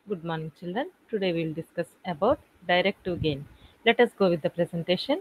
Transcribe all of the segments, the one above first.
Good morning, children. Today we will discuss about direct to gain. Let us go with the presentation.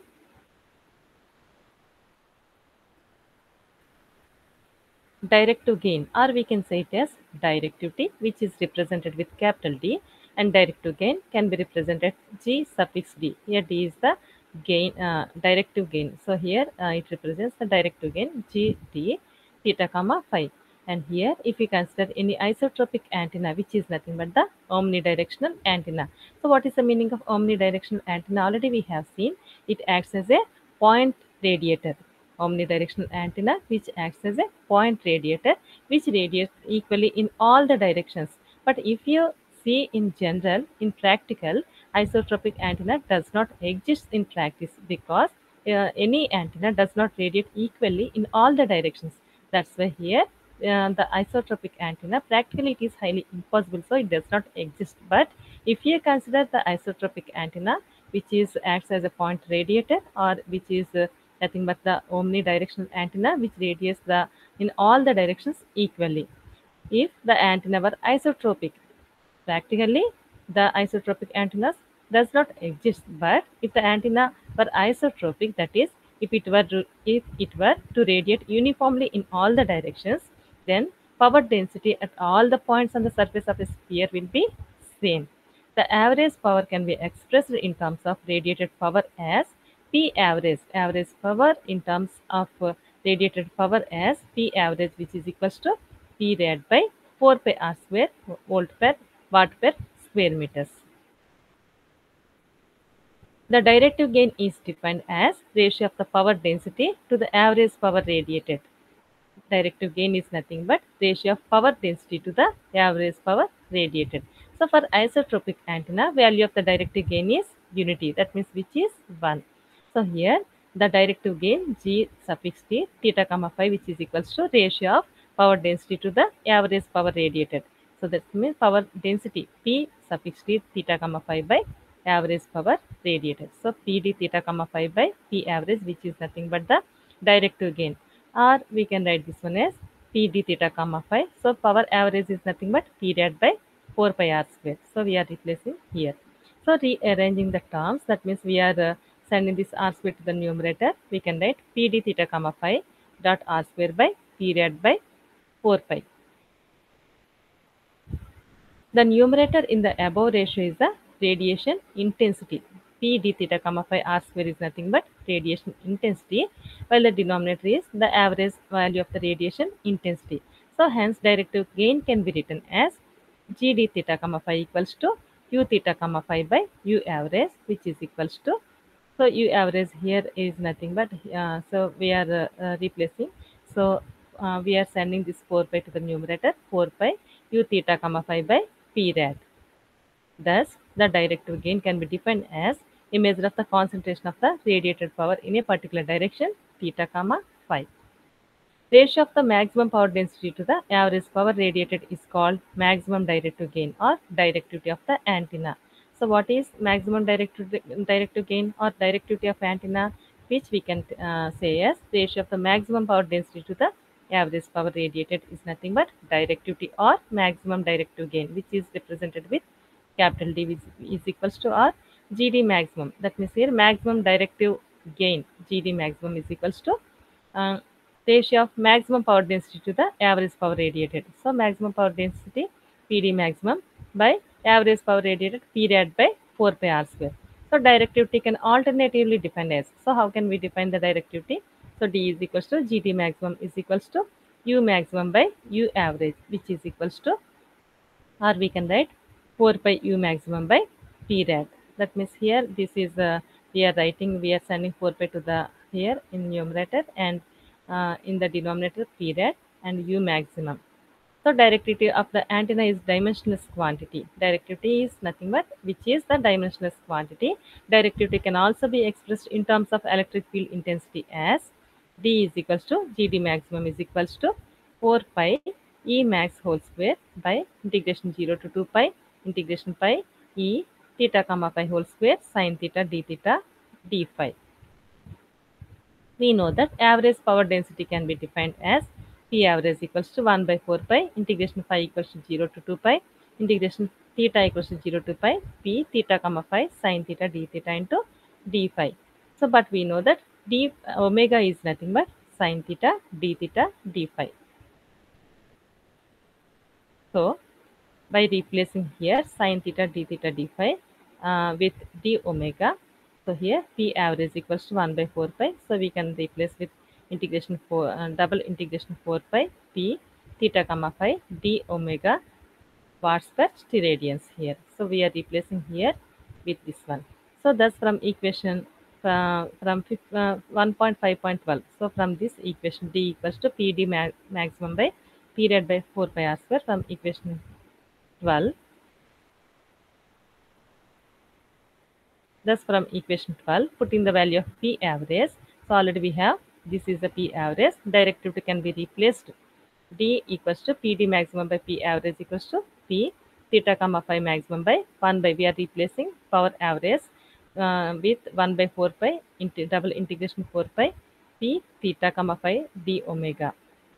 Direct to gain, or we can say it as directivity, which is represented with capital D, and direct to gain can be represented G suffix D. Here D is the gain, directive gain. So here it represents the direct to gain G D theta comma phi. And here, if we consider any isotropic antenna, which is nothing but the omnidirectional antenna. So, what is the meaning of omnidirectional antenna? Already we have seen it acts as a point radiator. Omnidirectional antenna, which acts as a point radiator, which radiates equally in all the directions. But if you see in general, in practical, isotropic antenna does not exist in practice because any antenna does not radiate equally in all the directions. That's why here the isotropic antenna practically it is highly impossible, so it does not exist. But if you consider the isotropic antenna, which is acts as a point radiator, or which is nothing but the omnidirectional antenna, which radiates the in all the directions equally. If the antenna were isotropic, practically, the isotropic antennas does not exist. But if the antenna were isotropic, that is, if it were to radiate uniformly in all the directions, then power density at all the points on the surface of a sphere will be same. The average power can be expressed in terms of radiated power as P average. Average power in terms of radiated power as P average, which is equals to P rad by 4 pi r square volt per watt per square meters. The directive gain is defined as ratio of the power density to the average power radiated. Directive gain is nothing but ratio of power density to the average power radiated. So for isotropic antenna, value of the directive gain is unity. That means which is 1. So here the directive gain G suffix T theta comma phi, which is equals to ratio of power density to the average power radiated. So that means power density P suffix T theta comma phi by average power radiated. So PD theta comma phi by P average, which is nothing but the directive gain, or we can write this one as P d theta comma phi. So power average is nothing but P rad by 4 pi r square. So we are replacing here. So rearranging the terms, that means we are sending this r square to the numerator. We can write P d theta comma phi dot r square by P rad by 4 pi. The numerator in the above ratio is the radiation intensity. P d theta comma phi r square is nothing but radiation intensity, while the denominator is the average value of the radiation intensity. So hence directive gain can be written as G d theta comma phi equals to U theta comma phi by U average, which is equals to, so U average here is nothing but, so we are replacing. So we are sending this 4 pi to the numerator, 4 pi U theta comma phi by P rad. Thus, the directive gain can be defined as a measure of the concentration of the radiated power in a particular direction, theta comma phi. Ratio of the maximum power density to the average power radiated is called maximum directive gain or directivity of the antenna. So, what is maximum directive gain or directivity of antenna? Which we can say as ratio of the maximum power density to the average power radiated is nothing but directivity or maximum directive gain, which is represented with capital D, which is equals to our GD maximum. That means here maximum directive gain GD maximum is equals to uh, ratio of maximum power density to the average power radiated. So maximum power density PD maximum by average power radiated P rad by 4 pi r square. So directivity can alternatively define as. So how can we define the directivity? So D is equals to GT maximum is equals to U maximum by U average, which is equals to, or we can write 4 pi U maximum by P rad. That means here this is we are writing, we are sending 4 pi to the here in numerator, and in the denominator P rad and U maximum. So directivity of the antenna is dimensionless quantity. Directivity is nothing but which is the dimensionless quantity. Directivity can also be expressed in terms of electric field intensity as D is equals to GD maximum is equals to 4 pi E max whole square by integration 0 to 2 pi integration pi E theta comma pi whole square sin theta d theta d phi. We know that average power density can be defined as P average equals to 1 by 4 pi integration phi equals to 0 to 2 pi integration theta equals to 0 to pi p theta comma phi sin theta d theta into d phi. So, but we know that d omega is nothing but sin theta d theta d phi. So, by replacing here sin theta d theta d phi with d omega, so here p average equals to 1 by 4 pi. So, we can replace with integration 4 double integration 4 pi p theta comma phi d omega watts per steradians here. So, we are replacing here with this one. So, thus from equation from 1.5.12. So, from this equation d equals to pd maximum by period by 4 pi r square from equation 12. Thus, from equation 12, put in the value of P average. So, already we have this is the P average. Directivity can be replaced. D equals to PD maximum by P average equals to P theta comma phi maximum by 1 by, we are replacing power average with 1 by 4 pi into double integration 4 pi P theta comma phi d omega.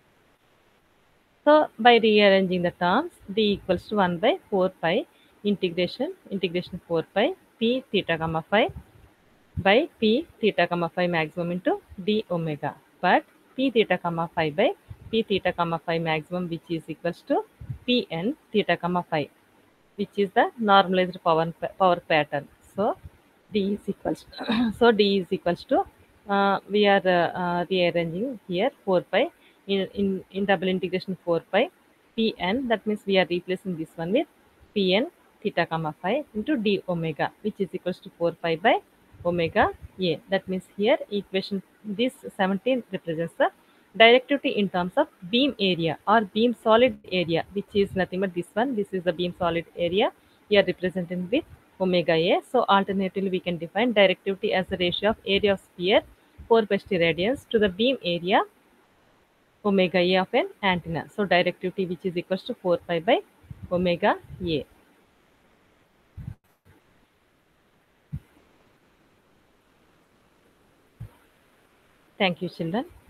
So, by rearranging the terms, d equals to 1 by 4 pi integration 4 pi P theta comma phi by p theta comma phi maximum into d omega, but p theta comma phi by p theta comma phi maximum, which is equals to pn theta comma phi, which is the normalized power pattern. So d is equals so d is equals to we are rearranging here 4 pi in double integration 4 pi pn, that means we are replacing this one with pn theta comma phi into d omega, which is equals to 4 pi by omega a. That means here equation this 17 represents the directivity in terms of beam area or beam solid area, which is nothing but this one. This is the beam solid area. We are representing with omega a. So alternatively, we can define directivity as the ratio of area of sphere 4 pi radians to the beam area omega a of an antenna. So directivity which is equals to 4 pi by omega a. Thank you, children.